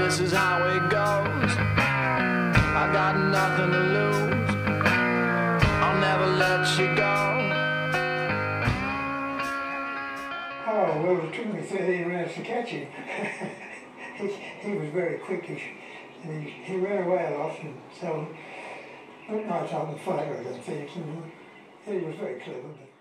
this is how it goes. I got nothing to lose. I'll never let you go. Oh, well, it took me 13 rounds to catch him. he was very quickish, and he ran away a lot, and so at night I would fight with and things, and he was very clever. But